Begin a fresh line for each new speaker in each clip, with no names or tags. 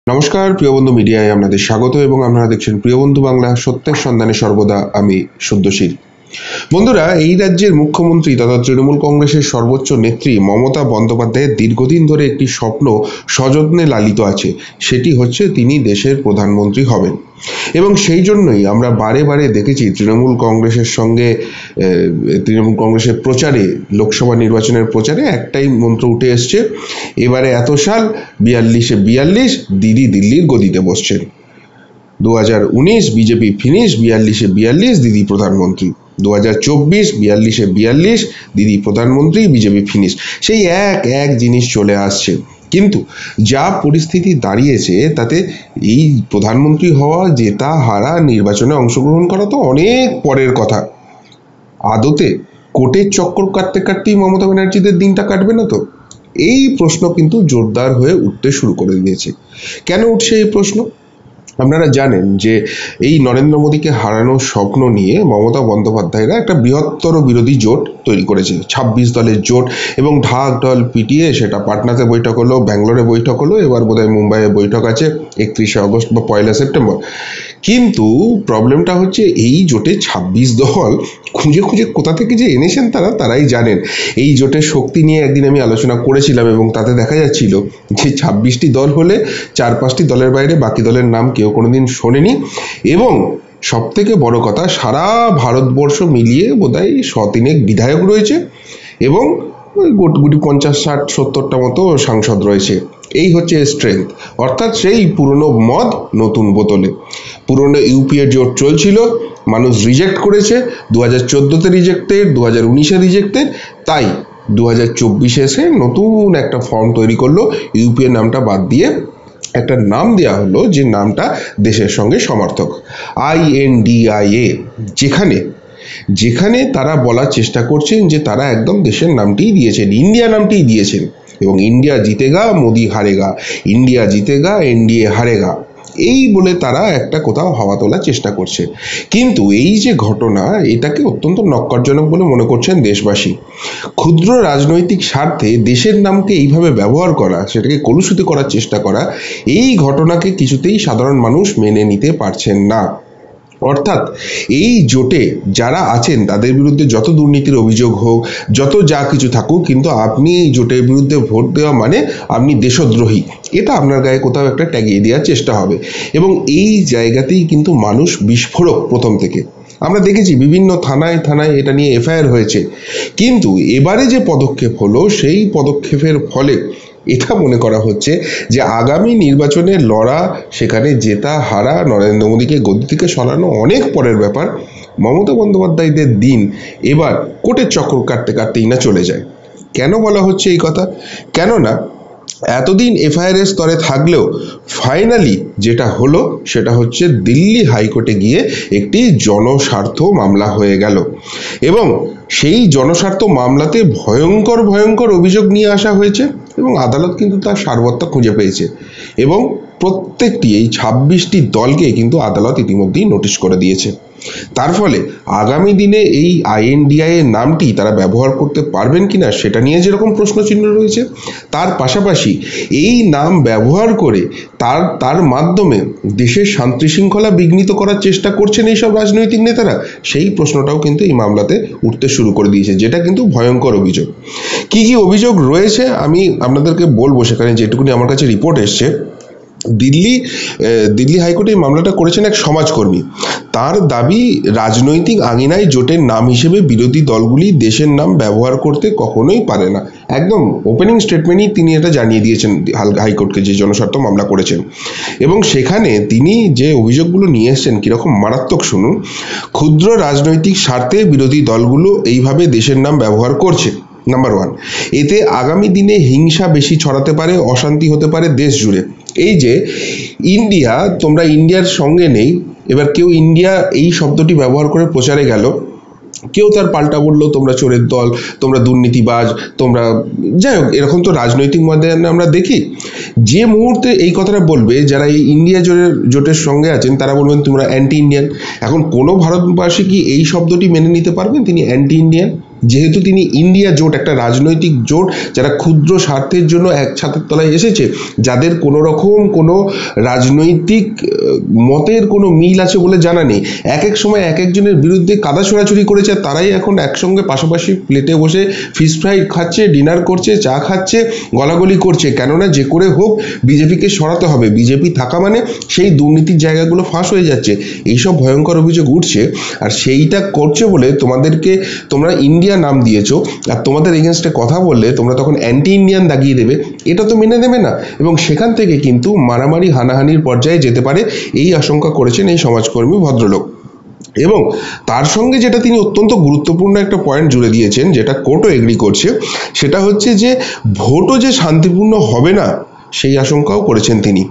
নমস্কার প্রিয় বন্ধু মিডিয়ায় আপনাদের স্বাগত এবং আপনারা দেখছেন প্রিয় বন্ধু বাংলা সত্যের সন্ধানে সর্বদা আমি শুদ্ধশীল। বন্ধুরা, এই রাজ্যের মুখ্যমন্ত্রী তথা তৃণমূল কংগ্রেসের সর্বোচ্চ নেত্রী মমতা বন্দ্যোপাধ্যায়ের দীর্ঘদিন ধরে একটি স্বপ্ন সযত্নে লালিত আছে, সেটি হচ্ছে তিনি দেশের প্রধানমন্ত্রী হবেন। এবং সেই জন্যই আমরা বারে বারে দেখেছি তৃণমূল কংগ্রেসের প্রচারে, লোকসভা নির্বাচনের প্রচারে একটাই মন্ত্র উঠে এসছে, এবারে এত সাল 42-এ 42, দিদি দিল্লির গদিতে বসছেন। 2019 বিজেপি ফিনিশ, 42-এ 42, দিদি প্রধানমন্ত্রী। 2024 42-এ 42, দিদি প্রধানমন্ত্রী, বিজেপি ফিনিশ। সেই এক জিনিস চলে আসছে। কিন্তু যা পরিস্থিতি দাঁড়িয়েছে তাতে এই প্রধানমন্ত্রী হওয়া, জেতা, হারা, নির্বাচনে অংশগ্রহণ করা তো অনেক পরের কথা। আদতে কোর্টের চক্কর কাটতে কাটতেই মমতা ব্যানার্জিদের দিনটা কাটবে না তো? এই প্রশ্ন কিন্তু জোরদার হয়ে উঠতে শুরু করে দিয়েছে। কেন উঠছে এই প্রশ্ন? আপনারা জানেন যে এই নরেন্দ্র মোদীকে হারানোর স্বপ্ন নিয়ে মমতা বন্দ্যোপাধ্যায়রা একটা বৃহত্তর বিরোধী জোট তৈরি করেছে, 26 দলের জোট, এবং ঢাক ঢোল পিটিয়ে সেটা পাটনাতে বৈঠক হলো, ব্যাঙ্গালোরে বৈঠক হলো, এবার বোধহয় মুম্বাইয়ে বৈঠক আছে 31শে আগস্ট বা 1 সেপ্টেম্বর। কিন্তু প্রবলেমটা হচ্ছে এই জোটে 26 দল খুঁজে খুঁজে কোথা থেকে যে এনেছেন তারাই জানেন। এই জোটের শক্তি নিয়ে একদিন আমি আলোচনা করেছিলাম এবং তাতে দেখা যাচ্ছিল যে 26টি দল হলে 4-5টি দলের বাইরে বাকি দলের নাম কেউ কোনোদিন শোনেনি। এবং সব থেকে বড় কথা, সারা ভারতবর্ষ মিলিয়ে বোধহয় 100-3 বিধায়ক রয়েছে এবং গুটি 50-60-70টা মতো সাংসদ রয়েছে। এই হচ্ছে স্ট্রেংথ। অর্থাৎ সেই পুরনো মদ নতুন বোতলে। পুরনো ইউপিএ জোট চলছিল, মানুষ রিজেক্ট করেছে, 2014-তে রিজেক্টেড, 2019-এ রিজেক্টেড, তাই 2024-এ এসে নতুন একটা ফর্ম তৈরি করলো, ইউপিএ নামটা বাদ দিয়ে একটা নাম দেওয়া হলো যে নামটা দেশের সঙ্গে সমার্থক, INDIA, যেখানে তারা বলার চেষ্টা করছেন যে তারা একদম দেশের নামটিই দিয়েছেন, ইন্ডিয়া নামটিই দিয়েছেন, এবং ইন্ডিয়া জিতেগা মোদি হারেগা, ইন্ডিয়া জিতেগা এনডিএ হারেগা, এই বলে তারা একটা কোথাও হাওয়া তোলার চেষ্টা করছে। কিন্তু এই যে ঘটনা, এটাকে অত্যন্ত নক্কারজনক বলে মনে করছেন দেশবাসী। ক্ষুদ্র রাজনৈতিক স্বার্থে দেশের নামকে এইভাবে ব্যবহার করা, সেটাকে কলুষিত করার চেষ্টা করা, এই ঘটনাকে কিছুতেই সাধারণ মানুষ মেনে নিতে পারছেন না। অর্থাৎ এই জোটে যারা আছেন তাদের বিরুদ্ধে যত দুর্নীতির অভিযোগ হোক, যত যা কিছু থাকুক, কিন্তু আপনি এই জোটের বিরুদ্ধে ভোট দেওয়া মানে আপনি দেশদ্রোহী, এটা আপনার গায়ে কোথাও একটা ট্যাগিয়ে দেওয়ার চেষ্টা হবে। এবং এই জায়গাতেই কিন্তু মানুষ বিস্ফোরক প্রথম থেকে। আমরা দেখেছি বিভিন্ন থানায় এটা নিয়ে এফআইআর হয়েছে, কিন্তু এবারে যে পদক্ষেপ হলো সেই পদক্ষেপের ফলে এটা মনে করা হচ্ছে যে আগামী নির্বাচনে লড়া, সেখানে জেতা হারা, নরেন্দ্র মোদীকে গদি থেকে সরানো অনেক পরের ব্যাপার। মমতা বন্দ্যোপাধ্যায়দের দিন এবার কোর্টের চক্র কাটতে কাটতেই না চলে যায়। কেন বলা হচ্ছে এই কথা? কেননা এতদিন এফআইআর স্তরে থাকলেও ফাইনালি যেটা হলো সেটা হচ্ছে দিল্লি হাইকোর্টে গিয়ে একটি জনস্বার্থ মামলা হয়ে গেল, এবং সেই জনস্বার্থ মামলাতে ভয়ঙ্কর অভিযোগ নিয়ে আসা হয়েছে, এবং আদালত কিন্তু তার সারবত্তা খুঁজে পেয়েছে, এবং প্রত্যেকটি এই 26টি দলকে কিন্তু আদালত ইতিমধ্যেই নোটিশ করে দিয়েছে। তার ফলে আগামী দিনে এই INDIA নামটি তারা ব্যবহার করতে পারবেন কিনা সেটা নিয়ে যেরকম প্রশ্নচিহ্ন রয়েছে, তার পাশাপাশি এই নাম ব্যবহার করে তার মাধ্যমে দেশের শান্তি শৃঙ্খলা বিঘ্নিত করার চেষ্টা করছেন এইসব রাজনৈতিক নেতারা, সেই প্রশ্নটাও কিন্তু এই মামলাতে উঠতে শুরু করে দিয়েছে, যেটা কিন্তু ভয়ঙ্কর অভিযোগ। কি অভিযোগ রয়েছে আমি আপনাদেরকে বলবো। সেখানে যেটুকুনি আমার কাছে রিপোর্ট এসছে, দিল্লি হাইকোর্টে এই মামলাটা করেছেন এক সমাজকর্মী। তার দাবি, রাজনৈতিক আঙিনায় জোটের নাম হিসেবে বিরোধী দলগুলি দেশের নাম ব্যবহার করতে কখনোই পারে না। একদম ওপেনিং স্টেটমেন্টই তিনি এটা জানিয়ে দিয়েছেন হাইকোর্টকে, যে জনস্বার্থ মামলা করেছেন। এবং সেখানে তিনি যে অভিযোগগুলো নিয়ে এসছেন কিরকম মারাত্মক শুনুন। ক্ষুদ্র রাজনৈতিক স্বার্থে বিরোধী দলগুলো এইভাবে দেশের নাম ব্যবহার করছে। নাম্বার 1, এতে আগামী দিনে হিংসা বেশি ছড়াতে পারে, অশান্তি হতে পারে দেশ জুড়ে। এই যে ইন্ডিয়া, তোমরা ইন্ডিয়ার সঙ্গে নেই, এবার কেউ ইন্ডিয়া এই শব্দটি ব্যবহার করে প্রচারে গেল, কেউ তার পাল্টা বললো তোমরা চোরের দল, তোমরা দুর্নীতিবাজ, তোমরা যাই হোক, এরকম তো রাজনৈতিক ময়দানে আমরা দেখি। যে মুহূর্তে এই কথাটা বলবে যারা এই ইন্ডিয়া জোটের সঙ্গে আছেন, তারা বলবেন তোমরা অ্যান্টি ইন্ডিয়ান। এখন কোনো ভারতবাসী কি এই শব্দটি মেনে নিতে পারবেন তিনি অ্যান্টি ইন্ডিয়ান? যেহেতু তিনি ইন্ডিয়া জোট, একটা রাজনৈতিক জোট যারা ক্ষুদ্র স্বার্থের জন্য এক ছাদের তলায় এসেছে, যাদের কোনো রকম কোনো রাজনৈতিক মতের কোনো মিল আছে বলে জানা নেই, এক এক সময় এক একজনের বিরুদ্ধে কাদা ছোড়াছুড়ি করেছে, তারাই এখন একসঙ্গে পাশাপাশি প্লেটে বসে ফিশ ফ্রাই খাচ্ছে, ডিনার করছে, চা খাচ্ছে, গলাগলি করছে, কেননা যে করে হোক বিজেপিকে সরাতে হবে। বিজেপি থাকা মানে সেই দুর্নীতির জায়গাগুলো ফাঁস হয়ে যাচ্ছে, এইসব ভয়ঙ্কর অভিযোগ উঠছে। আর সেইটা করছে বলে তোমরা ইন্ডিয়া নাম দিয়েছো, আর তোমাদের এগেনস্টে কথা বললে তোমরা তখন অ্যান্টি ইন্ডিয়ান দাগিয়ে দেবে, এটা তো মেনে নেবে না। এবং সেখান থেকে কিন্তু মারামারি হানাহানির পর্যায়ে যেতে পারে, এই আশঙ্কা করেছেন এই সমাজকর্মী ভদ্রলোক। এবং তার সঙ্গে যেটা তিনি অত্যন্ত গুরুত্বপূর্ণ একটা পয়েন্ট জুড়ে দিয়েছেন, যেটা কোর্টও এগ্রি করছে, সেটা হচ্ছে যে ভোটও যে শান্তিপূর্ণ হবে না সেই আশঙ্কাও করেছেন তিনি।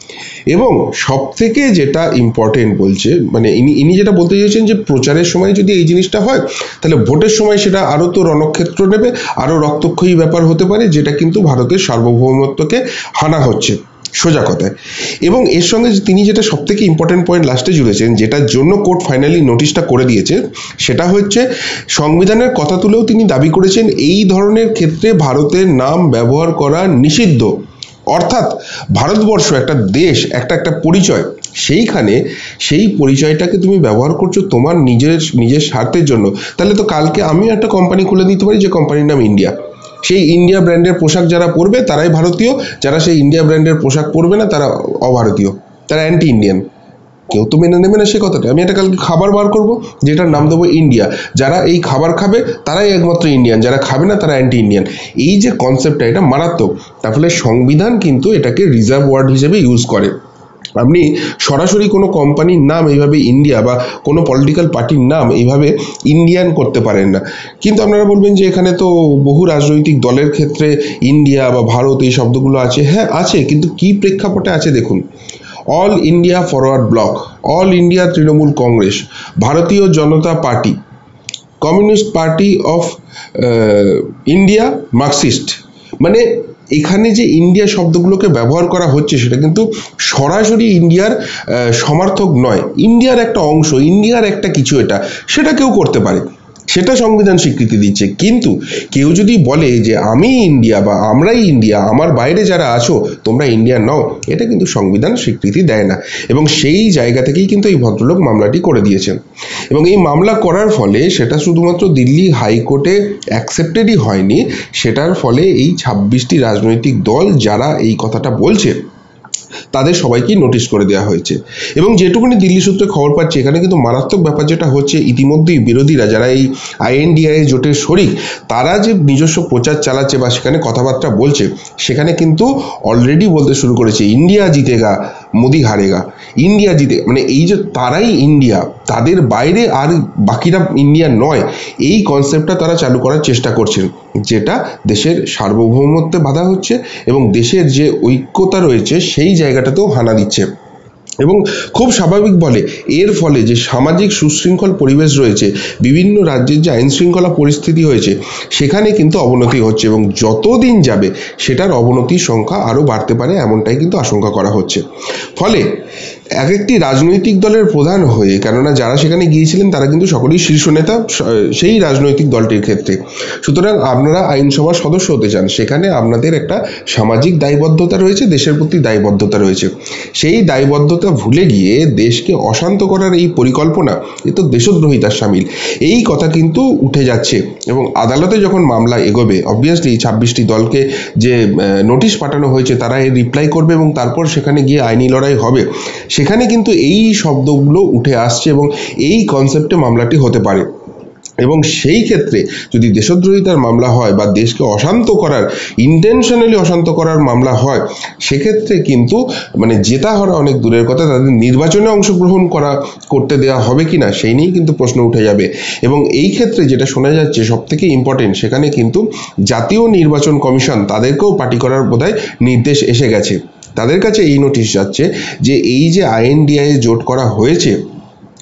এবং সব থেকে যেটা ইম্পর্টেন্ট বলছে, মানে ইনি যেটা বলতে চাইছেন যে প্রচারের সময় যদি এই জিনিসটা হয়, তাহলে ভোটের সময় সেটা আরও তো রণক্ষেত্র নেবে, আরও রক্তক্ষয়ী ব্যাপার হতে পারে, যেটা কিন্তু ভারতের সার্বভৌমত্বকে হানা হচ্ছে সোজা কথায়। এবং এর সঙ্গে তিনি যেটা সব থেকে ইম্পর্টেন্ট পয়েন্ট লাস্টে জুড়েছেন, যেটার জন্য কোর্ট ফাইনালি নোটিশটা করে দিয়েছে, সেটা হচ্ছে সংবিধানের কথা তুলেও তিনি দাবি করেছেন এই ধরনের ক্ষেত্রে ভারতের নাম ব্যবহার করা নিষিদ্ধ। অর্থাৎ ভারতবর্ষ একটা দেশ, একটা পরিচয়, সেইখানে সেই পরিচয়টাকে তুমি ব্যবহার করছো তোমার নিজের স্বার্থের জন্য। তাহলে তো কালকে আমিও একটা কোম্পানি খুলে দিতে পারি যে কোম্পানির নাম ইন্ডিয়া, সেই ইন্ডিয়া ব্র্যান্ডের পোশাক যারা পরবে তারাই ভারতীয়, যারা সেই ইন্ডিয়া ব্র্যান্ডের পোশাক পরবে না তারা অভারতীয়, তারা অ্যান্টি ইন্ডিয়ান। কেউ তো মেনে নেবে না সে কথাটা। আমি একটা কালকে খাবার বার করবো যেটার নাম দেবো ইন্ডিয়া, যারা এই খাবার খাবে তারাই একমাত্র ইন্ডিয়ান, যারা খাবে না তারা অ্যান্টি ইন্ডিয়ান। এই যে কনসেপ্টটা, এটা মারাত্মক। তাহলে সংবিধান কিন্তু এটাকে রিজার্ভ ওয়ার্ড হিসেবে ইউজ করে। আপনি সরাসরি কোনো কোম্পানির নাম এইভাবে ইন্ডিয়া বা কোনো পলিটিক্যাল পার্টির নাম এইভাবে ইন্ডিয়ান করতে পারেন না। কিন্তু আপনারা বলবেন যে এখানে তো বহু রাজনৈতিক দলের ক্ষেত্রে ইন্ডিয়া বা ভারত এই শব্দগুলো আছে। হ্যাঁ আছে, কিন্তু কি প্রেক্ষাপটে আছে দেখুন। All India forward bloc, all India Trinamool Congress, Bharatiya Janata party, communist party of India, Marxist. মানে এখানে যে ইন্ডিয়া শব্দগুলোকে ব্যবহার করা হচ্ছে সেটা কিন্তু সরাসরি ইন্ডিয়ার সমর্থক নয়, ইন্ডিয়ার একটা অংশ, ইন্ডিয়ার একটা কিছু, সেটা কেউ করতে পারে, সেটা সংবিধান স্বীকৃতি দিচ্ছে। কিন্তু কেউ যদি বলে যে আমি ইন্ডিয়া বা আমরাই ইন্ডিয়া, আমার বাইরে যারা আছো তোমরা ইন্ডিয়ান নও, এটা কিন্তু সংবিধান স্বীকৃতি দেয় না। এবং সেই জায়গা থেকেই কিন্তু এই ভদ্রলোক মামলাটি করে দিয়েছেন। এবং এই মামলা করার ফলে সেটা শুধুমাত্র দিল্লি হাইকোর্টে অ্যাকসেপ্টেডই হয়নি, সেটার ফলে এই 26টি রাজনৈতিক দল যারা এই কথাটা বলছে তাদের সবাইকেই নোটিশ করে দেওয়া হয়েছে। এবং যেটুকুনি দিল্লি সূত্রে খবর পাচ্ছে, এখানে কিন্তু মারাত্মক ব্যাপার যেটা হচ্ছে, ইতিমধ্যেই বিরোধীরা যারা এই INDA জোটের শরিক, তারা যে নিজস্ব প্রচার চালাচ্ছে বা সেখানে কথাবার্তা বলছে, সেখানে কিন্তু অলরেডি বলতে শুরু করেছে ইন্ডিয়া জিতেগা মোদি হারেগা, ইন্ডিয়া জিতে, মানে এই যে তারাই ইন্ডিয়া, তাদের বাইরে আর বাকিরা ইন্ডিয়া নয়, এই কনসেপ্টটা তারা চালু করার চেষ্টা করছেন, যেটা দেশের সার্বভৌমত্বে বাধা হচ্ছে এবং দেশের যে ঐক্যতা রয়েছে সেই জায়গাটাতেও হানা দিচ্ছে। এবং খুব স্বাভাবিক বলে এর ফলে যে সামাজিক সুশৃঙ্খল পরিবেশ রয়েছে, বিভিন্ন রাজ্যের যে আইন শৃঙ্খলা পরিস্থিতি হয়েছে, সেখানে কিন্তু অবনতি হচ্ছে এবং যতদিন যাবে সেটার অবনতির সংখ্যা আরও বাড়তে পারে, এমনটাই কিন্তু আশঙ্কা করা হচ্ছে। ফলে এক একটি রাজনৈতিক দলের প্রধান হয়ে, কেননা যারা সেখানে গিয়েছিলেন তারা কিন্তু সকলেই শীর্ষ নেতা সেই রাজনৈতিক দলটির ক্ষেত্রে, সুতরাং আপনারা আইনসভার সদস্য হতে চান, সেখানে আপনাদের একটা সামাজিক দায়বদ্ধতা রয়েছে, দেশের প্রতি দায়বদ্ধতা রয়েছে। সেই দায়বদ্ধতা ভুলে গিয়ে দেশকে অশান্ত করার এই পরিকল্পনা, এ তো দেশদ্রোহিতার সামিল, এই কথা কিন্তু উঠে যাচ্ছে। এবং আদালতে যখন মামলা এগোবে, অবভিয়াসলি 26টি দলকে যে নোটিশ পাঠানো হয়েছে তারা এর রিপ্লাই করবে এবং তারপর সেখানে গিয়ে আইনি লড়াই হবে। সেখানে কিন্তু এই শব্দগুলো উঠে আসছে এবং এই কনসেপ্টে মামলাটি হতে পারে। এবং সেই ক্ষেত্রে যদি দেশদ্রোহিতার মামলা হয় বা দেশকে অশান্ত করার, ইন্টেনশনালি অশান্ত করার মামলা হয়, সেক্ষেত্রে কিন্তু মানে জেতা হওয়া অনেক দূরের কথা, তাদের নির্বাচনে অংশগ্রহণ করতে দেওয়া হবে কিনা সেই নিয়েই কিন্তু প্রশ্ন উঠে যাবে। এবং এই ক্ষেত্রে যেটা শোনা যাচ্ছে সব থেকে ইম্পর্টেন্ট, সেখানে কিন্তু জাতীয় নির্বাচন কমিশন তাদেরকেও পার্টি করার বোধহয় নির্দেশ এসে গেছে। তাদের কাছে এই নোটিশ যাচ্ছে যে এই যে INDA জোট করা হয়েছে,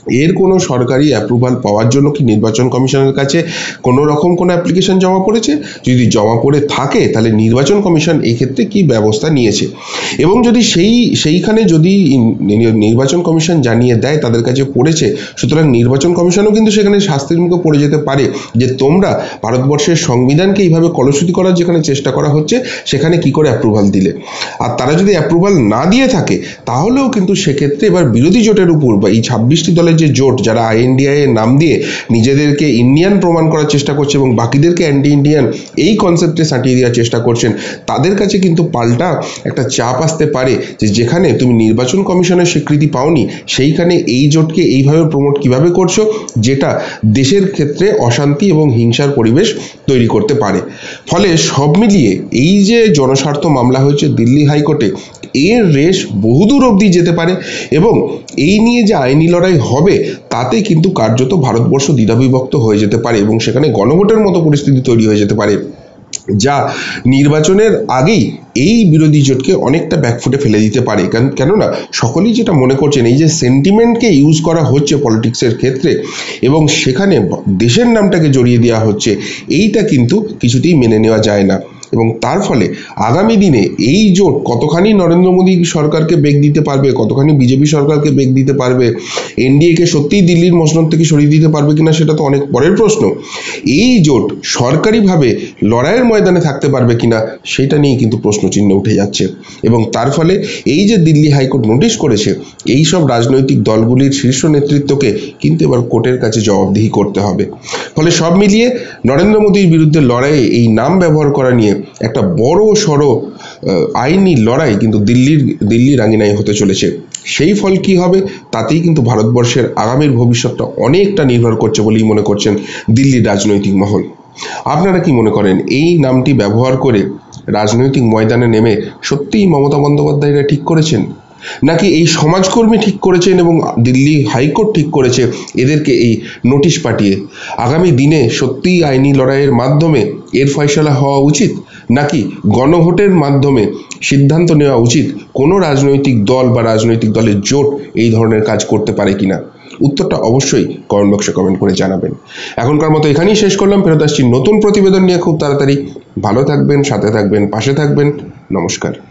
এর কোনো সরকারি অ্যাপ্রুভাল পাওয়ার জন্য কি নির্বাচন কমিশনের কাছে কোনো রকম কোনো অ্যাপ্লিকেশন জমা পড়েছে? যদি জমা পড়ে থাকে তাহলে নির্বাচন কমিশন এই ক্ষেত্রে কি ব্যবস্থা নিয়েছে, এবং যদি সেইখানে যদি নির্বাচন কমিশন জানিয়ে দেয় তাদের কাছে পড়েছে, সুতরাং নির্বাচন কমিশনও কিন্তু সেখানে শাস্তির মুখে পড়ে যেতে পারে যে তোমরা ভারতবর্ষের সংবিধানকে এইভাবে কলুষিত করার যেখানে চেষ্টা করা হচ্ছে সেখানে কি করে অ্যাপ্রুভাল দিলে। আর তারা যদি অ্যাপ্রুভাল না দিয়ে থাকে তাহলেও কিন্তু সেক্ষেত্রে এবার বিরোধী জোটের উপর বা এই 26টি দলের যে জোট যারা INDI এর নাম দিয়ে নিজেদেরকে ইন্ডিয়ান প্রমাণ করার চেষ্টা করছে এবং বাকিদেরকে অ্যান্টি ইন্ডিয়ান এই কনসেপ্টে সাঁটিয়ে দেওয়ার চেষ্টা করছেন, তাদের কাছে কিন্তু পাল্টা একটা চাপ আসতে পারে যে যেখানে তুমি নির্বাচন কমিশনের স্বীকৃতি পাওনি সেইখানে এই জোটকে এইভাবে প্রমোট কিভাবে করছো, যেটা দেশের ক্ষেত্রে অশান্তি এবং হিংসার পরিবেশ তৈরি করতে পারে। ফলে সব মিলিয়ে এই যে জনস্বার্থ মামলা হয়েছে দিল্লি হাইকোর্টে, এর রেশ বহুদূর অবধি যেতে পারে এবং এই নিয়ে যে আইনি লড়াই হবে তাতে কিন্তু কার্যত ভারতবর্ষ দ্বিধাবিভক্ত হয়ে যেতে পারে এবং সেখানে গণভোটের মতো পরিস্থিতি তৈরি হয়ে যেতে পারে, যা নির্বাচনের আগেই এই বিরোধী জোটকে অনেকটা ব্যাকফুটে ফেলে দিতে পারে। কেননা সকলেই যেটা মনে করছেন এই যে সেন্টিমেন্টকে ইউজ করা হচ্ছে পলিটিক্সের ক্ষেত্রে এবং সেখানে দেশের নামটাকে জড়িয়ে দেওয়া হচ্ছে, এইটা কিন্তু কিছুতেই মেনে নেওয়া যায় না। এবং তার ফলে আগামী দিনে এই জোট কতখানি নরেন্দ্র মোদী সরকারকে বেগ দিতে পারবে, কতখানি বিজেপি সরকারকে বেগ দিতে পারবে, এনডিএকে সত্যিই দিল্লির মসনদ থেকে সরিয়ে দিতে পারবে কিনা সেটা তো অনেক পরের প্রশ্ন। এই জোট সরকারিভাবে লড়াইয়ের ময়দানে থাকতে পারবে কিনা সেটা নিয়ে কিন্তু প্রশ্নচিহ্ন উঠে যাচ্ছে এবং তার ফলে এই যে দিল্লি হাইকোর্ট নোটিশ করেছে এই সব রাজনৈতিক দলগুলির শীর্ষ নেতৃত্বকে কিন্তু এবার কোর্টের কাছে জবাবদিহি করতে হবে। ফলে সব মিলিয়ে নরেন্দ্র মোদীর বিরুদ্ধে লড়াইয়ে এই নাম ব্যবহার করা নিয়ে একটা বড় সড়ো আইনি লড়াই কিন্তু দিল্লির আঙিনায় হতে চলেছে। সেই ফল কি হবে তাতেই কিন্তু ভারতবর্ষের আগামীর ভবিষ্যৎটা অনেকটা নির্ভর করছে বলেই মনে করছেন দিল্লির রাজনৈতিক মহল। আপনারা কি মনে করেন এই নামটি ব্যবহার করে রাজনৈতিক ময়দানে নেমে সত্যিই মমতা বন্দ্যোপাধ্যায়রা ঠিক করেছেন, নাকি এই সমাজকর্মী ঠিক করেছেন এবং দিল্লি হাইকোর্ট ঠিক করেছে এদেরকে এই নোটিশ পাঠিয়ে? আগামী দিনে সত্যিই আইনি লড়াইয়ের মাধ্যমে এর ফয়সালা হওয়া উচিত, নাকি গণভোটের মাধ্যমে সিদ্ধান্ত নেওয়া উচিত কোনো রাজনৈতিক দল বা রাজনৈতিক দলের জোট এই ধরনের কাজ করতে পারে কিনা? উত্তরটা অবশ্যই কমেন্ট বক্সে কমেন্ট করে জানাবেন। এখনকার মতো এখানেই শেষ করলাম, ফেরত আসছি নতুন প্রতিবেদন নিয়ে খুব তাড়াতাড়ি। ভালো থাকবেন, সাথে থাকবেন, পাশে থাকবেন। নমস্কার।